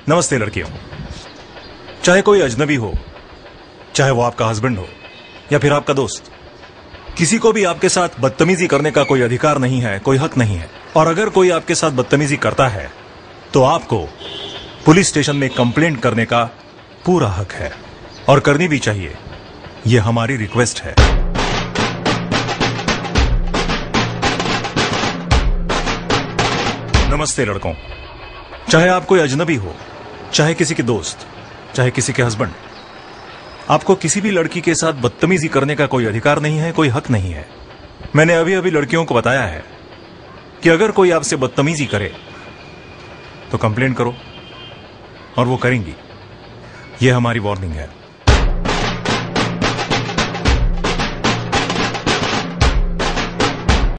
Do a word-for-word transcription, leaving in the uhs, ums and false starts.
नमस्ते लड़कियों। चाहे कोई अजनबी हो, चाहे वो आपका हस्बैंड हो या फिर आपका दोस्त, किसी को भी आपके साथ बदतमीजी करने का कोई अधिकार नहीं है, कोई हक नहीं है। और अगर कोई आपके साथ बदतमीजी करता है तो आपको पुलिस स्टेशन में कंप्लेंट करने का पूरा हक है, और करनी भी चाहिए। यह हमारी रिक्वेस्ट है। नमस्ते लड़कों। चाहे आप कोई अजनबी हो, चाहे किसी के दोस्त, चाहे किसी के हस्बैंड, आपको किसी भी लड़की के साथ बदतमीजी करने का कोई अधिकार नहीं है, कोई हक नहीं है। मैंने अभी अभी लड़कियों को बताया है कि अगर कोई आपसे बदतमीजी करे तो कंप्लेंट करो, और वो करेंगी। यह हमारी वार्निंग है।